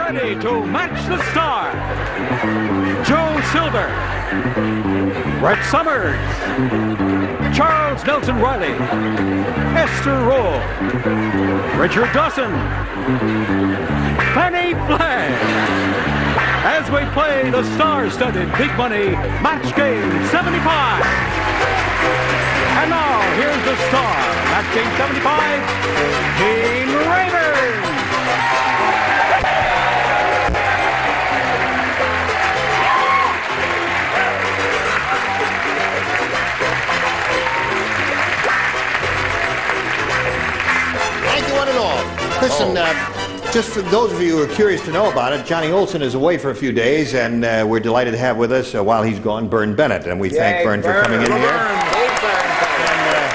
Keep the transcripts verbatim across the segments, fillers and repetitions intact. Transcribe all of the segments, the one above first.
ready to match the star. Joe Silver, Brett Summers, Charles Nelson Riley, Esther Roll, Richard Dawson, Fannie Flagg, as we play the star-studded Big Money Match Game seventy-five. And now, here's the star, Match Game seventy-five, Gene Rayburn. Thank you, one and all. Listen, uh, just for those of you who are curious to know about it, Johnny Olson is away for a few days, and uh, we're delighted to have with us, uh, while he's gone, Vern Bennett. And we Yay, thank Vern, Vern for coming in Vern. here. Hey, Vern. And, uh,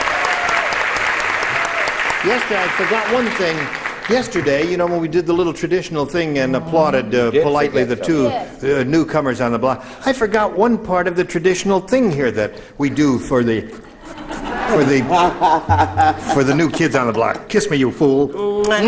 yesterday, I forgot one thing. Yesterday, you know, when we did the little traditional thing and applauded uh, politely the two uh, newcomers on the block, I forgot one part of the traditional thing here that we do for the for the for the new kids on the block. Kiss me, you fool. You are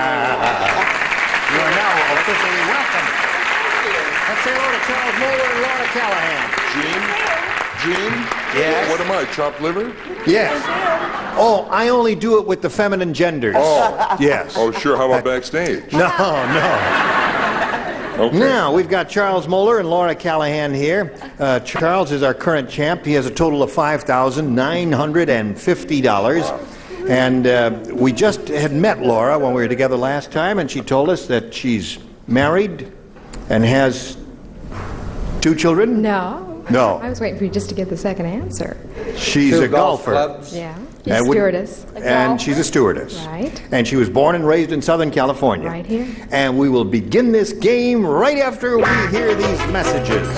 now officially welcome. Let's say hello to Charles Moeller and Laura Callahan. Gene? Gene? Yes? What am I, chopped liver? Yes. Oh, I only do it with the feminine genders. Oh. Yes. Oh, sure. How about backstage? No, no. Okay. Now, we've got Charles Moeller and Laura Callahan here. Uh, Charles is our current champ. He has a total of five thousand nine hundred fifty dollars. And uh, we just had met Laura when we were together last time, and she told us that she's married and has two children? No. No. I was waiting for you just to get the second answer. She's Two a golf golfer. clubs. Yeah. And She's we- stewardess. And she's a stewardess. Right. And she was born and raised in Southern California. Right here. And we will begin this game right after we hear these messages.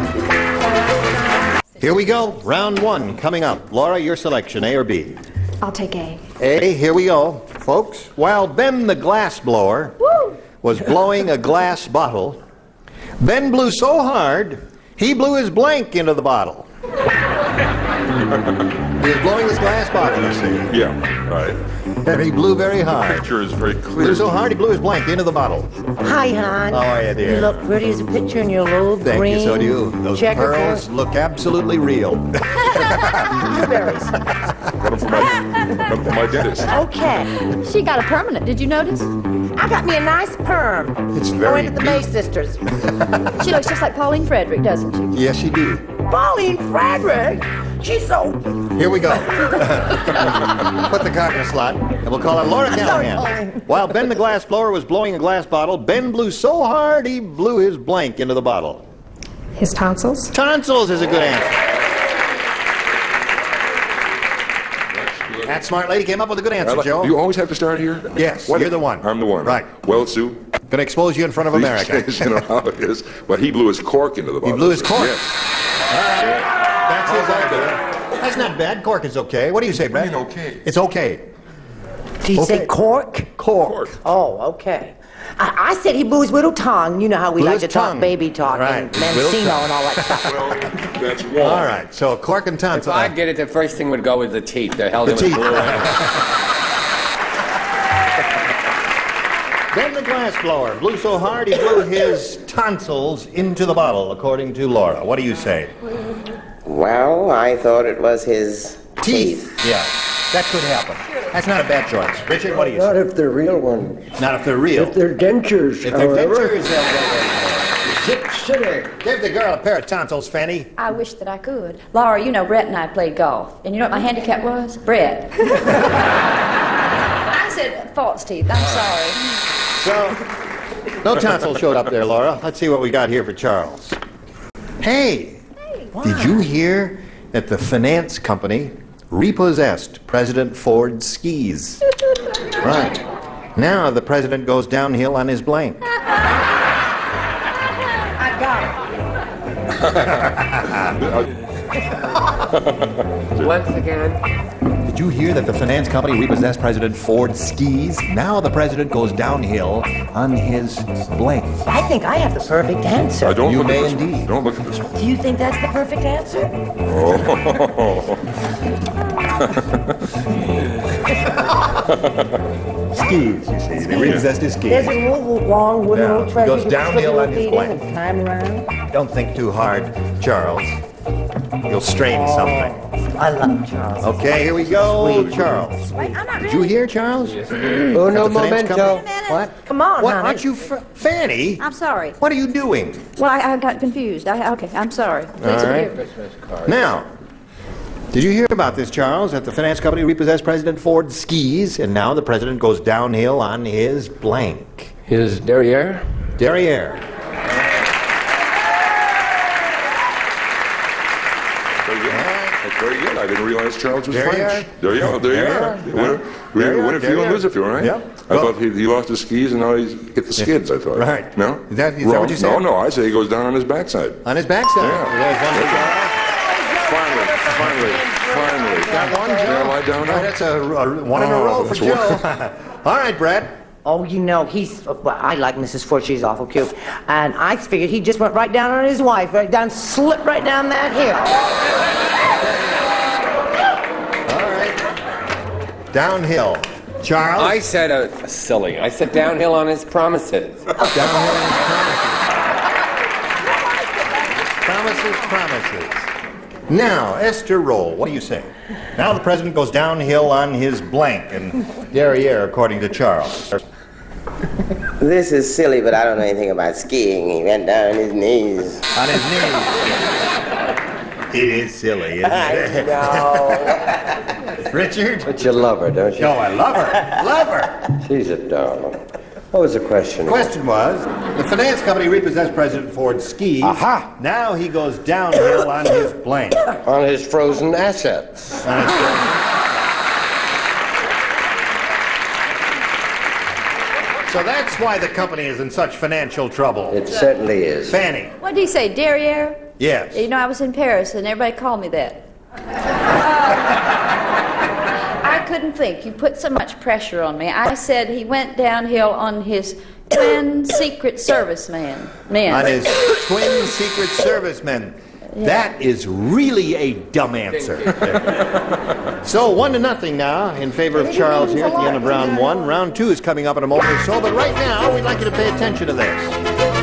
Here we go. Round one coming up. Laura, your selection, A or B? I'll take A. A, here we go. Folks, while Ben the glass blower Woo! was blowing a glass bottle, Ben blew so hard, he blew his blank into the bottle. He was blowing this glass bottle, you see. Yeah, right. And he blew very The hard. picture is very clear. Blew so hard he blew his blank into the bottle. Hi, hon. How are you, dear? You look pretty as a picture in your little Thank green you, so do you. Those checkerboard. pearls look absolutely real. Blueberries. Got them for my, got them for my dentist. Okay. She got a permanent, did you notice? I got me a nice perm. It's I very went to the May sisters. She looks just like Pauline Frederick, doesn't she? Yes, you do. Pauline Frederick. She's so... Here we go. Put the card in the slot, and we'll call it Laura Callahan. While Ben the glass blower was blowing a glass bottle, Ben blew so hard he blew his blank into the bottle. His tonsils. Tonsils is a good answer. That smart lady came up with a good answer, I like- Joe. Do you always have to start here? Yes, What you're if- the one. I'm the one. Right. Well, Sue. Gonna expose you in front of these America. days, you know how it is. But he blew his cork into the bottle. He blew his cork. Yes. That's his How's that, idea. That's not bad. Cork is okay. What do you say, Brad? I mean, okay. It's okay. Did you Okay. say cork? Cork. Cork. Oh, okay. I, I said he blew his little tongue. You know how we Blew like his to talk tongue. baby talk Right. and His little Mancino tongue. and all that stuff. Well, that's wrong. All right. So cork and If tonsil. I get it, the first thing would go with the teeth. The hell The they teeth. would Ben the glass blower blew so hard he blew his tonsils into the bottle, according to Laura. What do you say? Well, I thought it was his teeth. Yeah, that could happen. That's not a bad choice. Richard, what do you Not say? if they're real ones. Not if they're real. If they're dentures, If they're however. dentures, they'll go. Zip City. Give the girl a pair of tonsils, Fanny. I wish that I could. Laura, you know Brett and I played golf. And you know what my handicap was? Brett. I said false teeth. I'm sorry. So, no tonsils showed up there, Laura. Let's see what we got here for Charles. Hey, did you hear that the finance company repossessed President Ford's skis? Right. Now the president goes downhill on his blank. I got it. Once again. Did you hear that the finance company repossessed President Ford's skis? Now the president goes downhill on his blank. I think I have the perfect answer. I don't You look may at this indeed. one. Don't look at this one. Do you think that's the perfect answer? Oh. skis, you see. They repossessed his skis. There's a little long wooden Yeah, little track. goes you can downhill slip on your his feet in blank. and climb around. Don't think too hard, Charles. You'll strain something. I love Charles. Okay, here we go, Charles. Wait, I'm not Did you hear, Charles? Uno At the finance momento. company? What? Come on, What? honey. Aren't you, F- Fanny? I'm sorry. What are you doing? Well, I, I got confused. I, okay, I'm sorry. Please All right. forgive me. Now, did you hear about this, Charles? That the finance company repossessed President Ford's skis, and now the president goes downhill on his blank. His derriere? Derriere. Very good. That's very good. I didn't realize Charles was There you French. are. There you are. There you There you are. are. Win, There win, you are. win if There you you and are. lose if you, right? Yep. I Well- thought he, he lost his skis and now he's hit the skids, I thought. Right. No? Is that- is that Wrong. what you said? No, no, I say he goes down on his backside. On his backside. Yeah. There's one for Charles. Finally, finally, finally. Got one, Joe? Yeah, lie down Oh, now. that's a, a one in a Oh, row for that's Joe. one. All right, Brett. Oh, you know, he's. Well, I like Missus Ford. She's awful cute. And I figured he just went right down on his wife, right down, slipped right down that hill. All right. Downhill. Charles. I said uh, silly. I said downhill on his promises. Downhill on promises. Promises, promises. Now, Esther Roll, what do you say? Now the president goes downhill on his blank and derriere, according to Charles. This is silly, but I don't know anything about skiing. He went down on his knees. On his knees. It is silly, isn't I it? know. Richard? But you love her, don't you? Oh, I love her. Love her. She's a darling. What was the question? The question was, the finance company repossessed President Ford's skis. Aha. Now he goes downhill on his blank. On his frozen assets. On his So that's why the company is in such financial trouble. It certainly is. Fanny. What did he say, derriere? Yes. You know, I was in Paris and everybody called me that. Uh, I couldn't think. You put so much pressure on me. I said he went downhill on his twin Secret Service man. men. On his twin Secret Servicemen. That is really a dumb answer. So one to nothing now in favor of Charles here at the end of round one. Round two is coming up in a moment or so, but right now we'd like you to pay attention to this.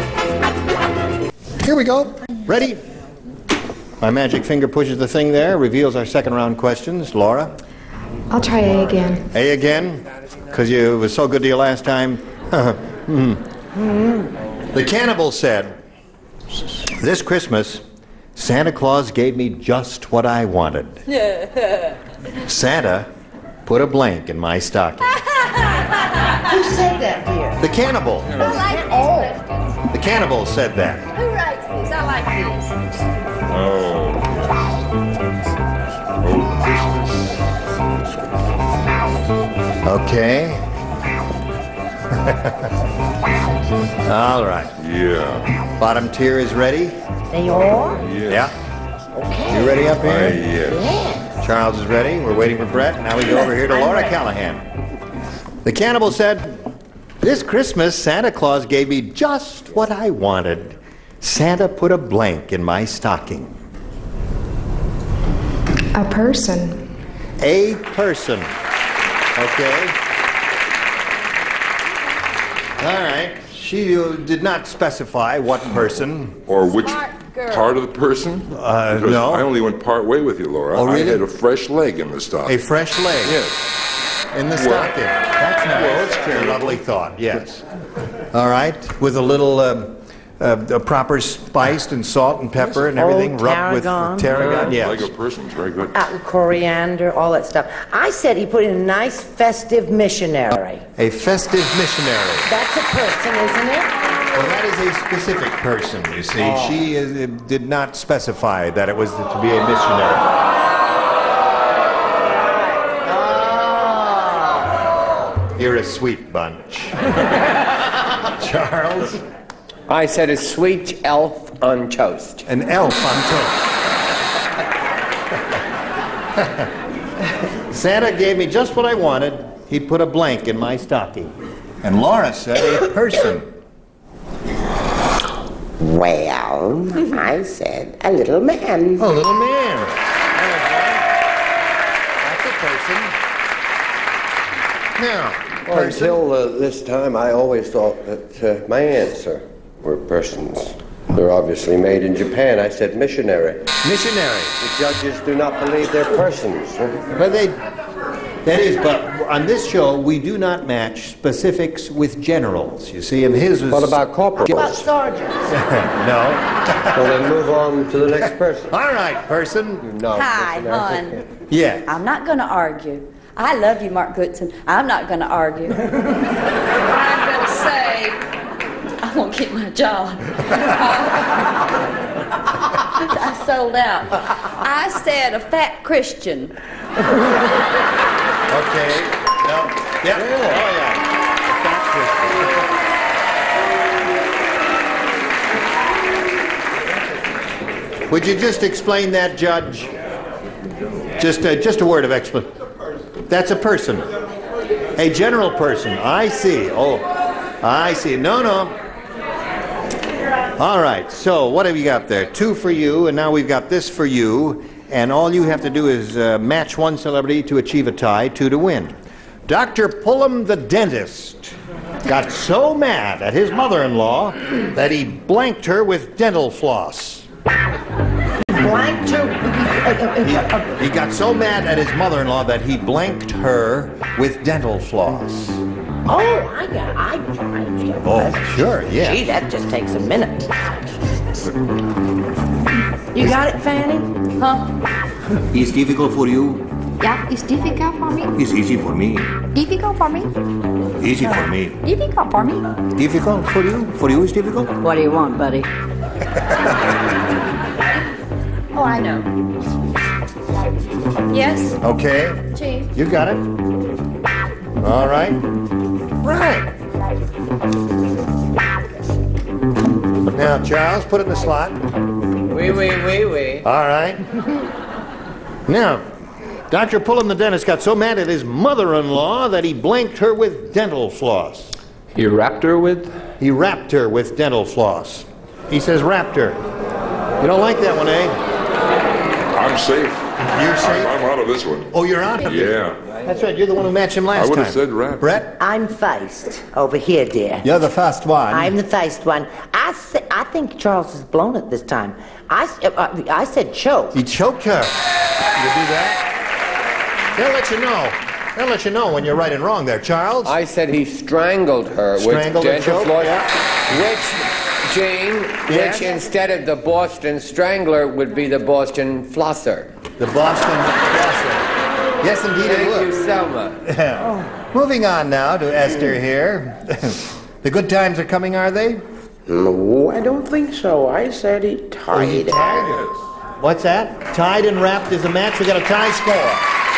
Here we go. Ready? My magic finger pushes the thing there, reveals our second round questions. Laura? I'll try A again. A again? Because you was so good to you last time? mm. The cannibal said, this Christmas, Santa Claus gave me just what I wanted. Santa put a blank in my stocking. Who said that, dear? The cannibal. I like these questions. The cannibal said that. Who writes these? I like these. Oh. Oh, Okay. All right. Christmas. Yeah. Bottom tier is ready? They are? Yes. Yeah. You ready up Uh, here? yes. Charles is ready. We're waiting for Brett. Now we go over here to I'm Laura ready. Callahan. The cannibal said, this Christmas, Santa Claus gave me just what I wanted. Santa put a blank in my stocking. A person. A person. Okay. All right. She uh, did not specify what person. Or which Smart girl. part of the person? Uh, Because no. I only went part way with you, Laura. Oh, really? I had a fresh leg in the stock. A fresh leg Yes. in the stocking. That's nice. Well, it's a lovely thought, yes. All right. With a little um, uh, a proper spiced and salt and pepper and everything, Oh, rubbed with tarragon. tarragon. Yes. Like a person. It's very good. Uh, coriander, all that stuff. I said he put in a nice festive missionary. A festive missionary. That's a person, isn't it? Well, that is a specific person, you see. Oh. She is, uh, did not specify that it was to be a missionary. Oh. You're a sweet bunch. Charles? I said a sweet elf on toast. An elf on toast. Santa gave me just what I wanted. He put a blank in my stocking. And Laura said a person. Well, I said a little man. A little man. That's a person. Now, person? Until uh, this time, I always thought that uh, my answer were persons. They're obviously made in Japan. I said missionary. Missionary. The judges do not believe they're persons. But they, that is, but on this show, we do not match specifics with generals. You see, and his was... What about corporals? What about sergeants? No. Well, then move on to the next person. All right, person. No, Hi, missionary. hon. Yeah. I'm not going to argue. I love you, Mark Goodson. I'm not going to argue. I'm going to say I won't keep my job. I sold out. I said a fat Christian. Okay. No. Yep. Oh, yeah. Fat Christian. Would you just explain that, Judge? Just a, just a word of explanation. That's a person. A general person. I see. Oh, I see. No, no. All right. So what have you got there? Two for you, and now we've got this for you. And all you have to do is uh, match one celebrity to achieve a tie, two to win. Doctor Pullum the dentist got so mad at his mother-in-law that he blanked her with dental floss. Blank to... He, he got so mad at his mother-in-law that he blanked her with dental floss. Oh, I got I, I, Oh, sure, yeah. Gee, that just takes a minute. You got it, Fanny? Huh? It's difficult for you. Yeah, it's difficult for me. It's easy for me. Difficult for me. Easy for me. Difficult for me. Difficult for you? For you it's difficult? What do you want, buddy? Oh, I know. Yes, Okay, Chief. you got it. All right. Right. Now, Charles, put it in the slot. Wee, wee, wee, wee. All right. Now, Doctor Pullum the dentist got so mad at his mother-in-law that he blanked her with dental floss. You wrapped her with? He wrapped her with dental floss. He says wrapped her. You don't like that one, eh? I'm safe. You're safe? I'm, I'm out of this one. Oh, you're out of it. Yeah. That's right. You're the one who matched him last I would time. have said wrap. Brett? I'm faced over here, dear. You're the first one. I'm the faced one. I, sa- I think Charles has blown it this time. I, s- uh, I said choke. He choked her. You do that? They'll let you know. They'll let you know when you're right and wrong there, Charles. I said he strangled her Strangled with and dental choked, floss, yeah. which, Gene, Yes? which instead of the Boston Strangler would be the Boston Flosser. The Boston Flosser. Yes, indeed it Thank would. you, Selma. Moving on now to Esther here. The good times are coming, are they? No, I don't think so. I said he tied her. What's that? Tied and wrapped is a match. We got a tie score.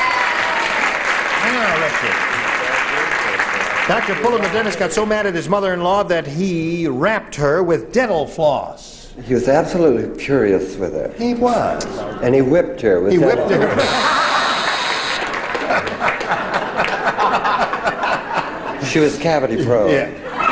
Ah, Richard. Doctor Pullum the dentist got so mad at his mother-in-law that he wrapped her with dental floss. He was absolutely furious with her. He was. And he whipped her with He that- whipped her. She was cavity prone. Yeah.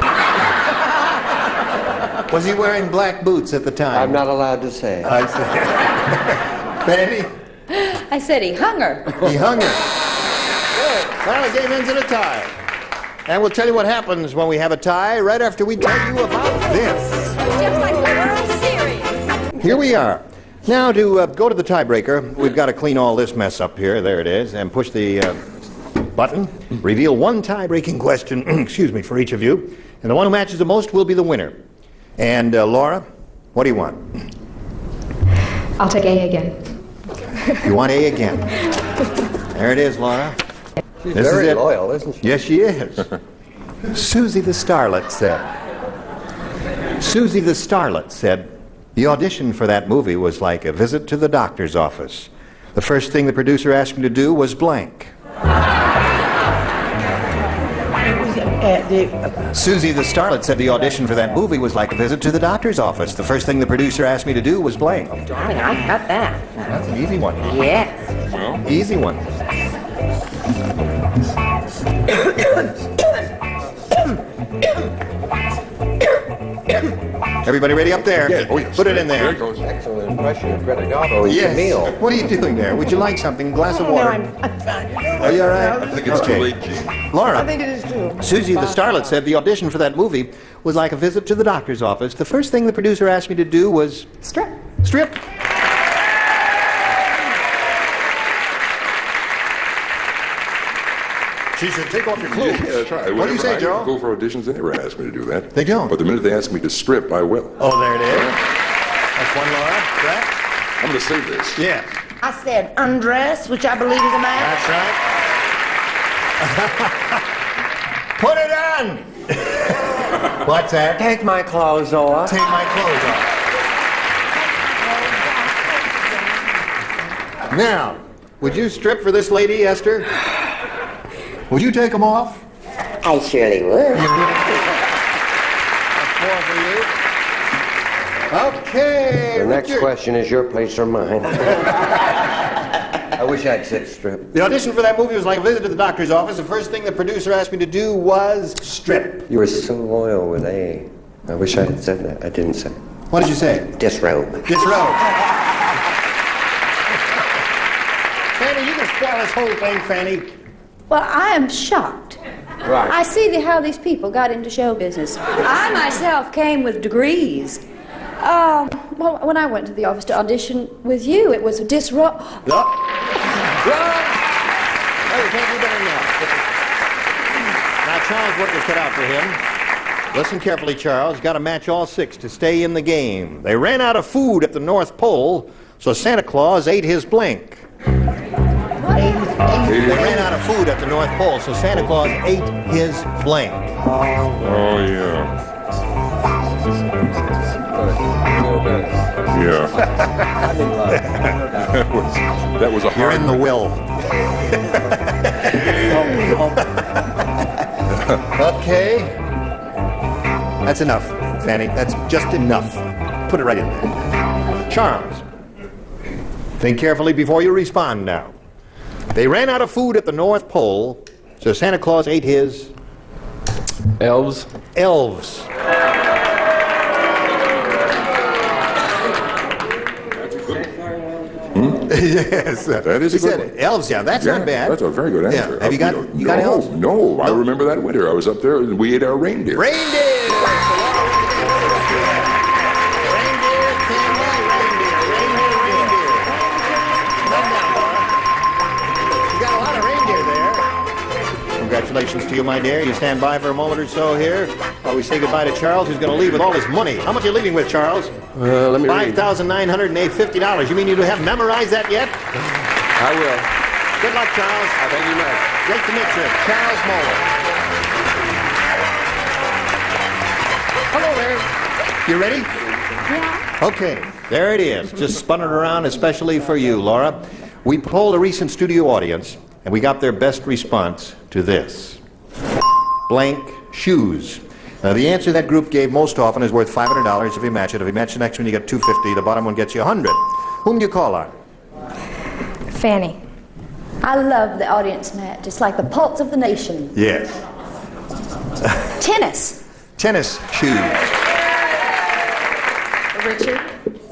Was he wearing black boots at the time? I'm not allowed to say. I see. Fanny? I said he hung her. He hung her. Good. Well, the game ends in a tie. And we'll tell you what happens when we have a tie right after we tell you about this. Just like the World Series. Here we are. Now to uh, go to the tiebreaker, we've got to clean all this mess up here. There it is. And push the uh, button. Reveal one tie-breaking question, excuse me, for each of you. And the one who matches the most will be the winner. And uh, Laura, what do you want? I'll take A again. You want A again? There it is, Laura. She's This is very it. loyal, isn't she? Yes, she is. Susie the Starlet said. Susie the Starlet said, the audition for that movie was like a visit to the doctor's office. The first thing the producer asked me to do was blank. Uh, the, uh, Susie the Starlet said the audition for that movie was like a visit to the doctor's office. The first thing the producer asked me to do was blank. darling, I got that. That's an easy one. Yes. Easy one. Everybody ready up there? Yeah. Oh, yes. Put it in There there. it goes. Excellent impression of Renegato and Yes. Camille. What are you doing there? Would you like something? Glass of No, water? I'm, I'm fine. Are you all right? I think it's Okay. too late, Gene. Laura. I think it is Susie the Starlet said the audition for that movie was like a visit to the doctor's office. The first thing the producer asked me to do was... Strip. Strip. She said, take off your clothes. Yeah, that's right. What do you say, I Joe? go for auditions. They never ask me to do that. They don't. But the minute they ask me to strip, I will. Oh, there it is. That's one, Laura. Correct? I'm going to say this. Yeah. I said undress, which I believe is a man. That's right. Put it on! What's that? Take my clothes off. Take my clothes off. Now, would you strip for this lady, Esther? Would you take them off? I surely would. Four for you. Okay. The next Richard. question is your place or mine. I wish I'd said strip. The audition for that movie was like a visit to the doctor's office. The first thing the producer asked me to do was strip. You were so loyal with A. I wish I had said that. I didn't say. What did you say? Disrobe. Disrobe. Fanny, you can spoil this whole thing, Fanny. Well, I am shocked. Right. I see the, how these people got into show business. I myself came with degrees. Um, well, when I went to the office to audition with you, it was a disrupt. Up. Run! Oh, you can't do better than that. Now, Charles' work was cut out for him. Listen carefully, Charles. Got to match all six to stay in the game. They ran out of food at the North Pole, so Santa Claus ate his blank. They ran out of food at the North Pole, so Santa Claus ate his blank. Oh, yeah. Yeah. that, was, that was a You're hard in the will. Okay. That's enough, Fanny. That's just enough. Put it right in there. Charles, think carefully before you respond now. They ran out of food at the North Pole, so Santa Claus ate his... Elves? Elves. Yes. That is He a good said one. it. Elves, yeah, that's Yeah, not bad. That's a very good answer. Yeah. Have you got, know, you got no, elves? No, I remember that winter. I was up there and we ate our reindeer. Reindeer! Congratulations to you, my dear. You stand by for a moment or so here while we say goodbye to Charles, who's going to leave with all his money. How much are you leaving with, Charles? Uh, let me five thousand nine hundred fifty dollars. You mean you haven't memorized that yet? I will. Good luck, Charles. I thank you much. Great to meet you. Charles Moeller. Hello there. You ready? Yeah. Okay, there it is. Just spun it around especially for you, Laura. We polled a recent studio audience, and we got their best response to this. Blank shoes. Now, the answer that group gave most often is worth five hundred dollars if you match it. If you match the next one, you get two hundred fifty dollars. The bottom one gets you one hundred dollars. Whom do you call on? Fanny. I love the audience match. It's like the pulse of the nation. Yes. Tennis. Tennis shoes. Richard.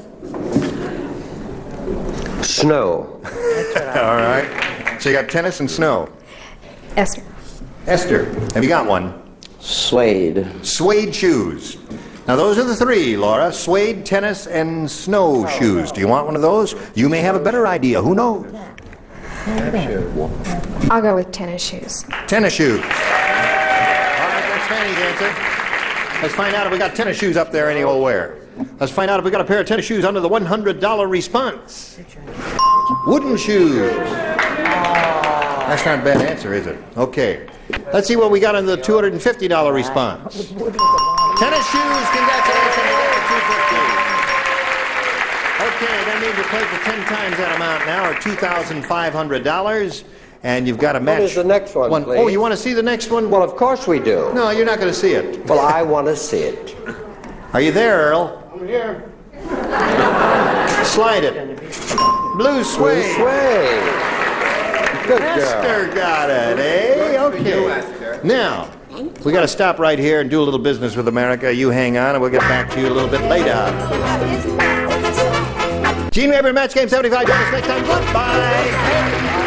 Snow. All right. So you got tennis and snow. Esther. Esther, have you got one? Suede. Suede shoes. Now those are the three, Laura. Suede, tennis, and snow shoes. Do you want one of those? You may have a better idea. Who knows? I'll go with tennis shoes. Tennis shoes. All right, that's Fanny's answer. Let's find out if we got tennis shoes up there any old where. Let's find out if we got a pair of tennis shoes under the one hundred dollar response. Wooden shoes. That's not a bad answer, is it? Okay. Let's see what we got under the two hundred fifty dollar response. Tennis shoes, congratulations, you got the two hundred fifty dollars. Okay, that means you played for ten times that amount now, or two thousand five hundred dollars. And you've got a match. What is the next one, one please? Oh, you want to see the next one? Well, of course we do. No, you're not going to see it. Well, I want to see it. Are you there, Earl? I'm here. Slide it. Blue suede. Blue suede. Good Esther girl. got it, eh? Okay. Now, we got to stop right here and do a little business with America. You hang on, and we'll get back to you a little bit later. Gene Weber, Match Game seventy-five. Join us next time. Goodbye.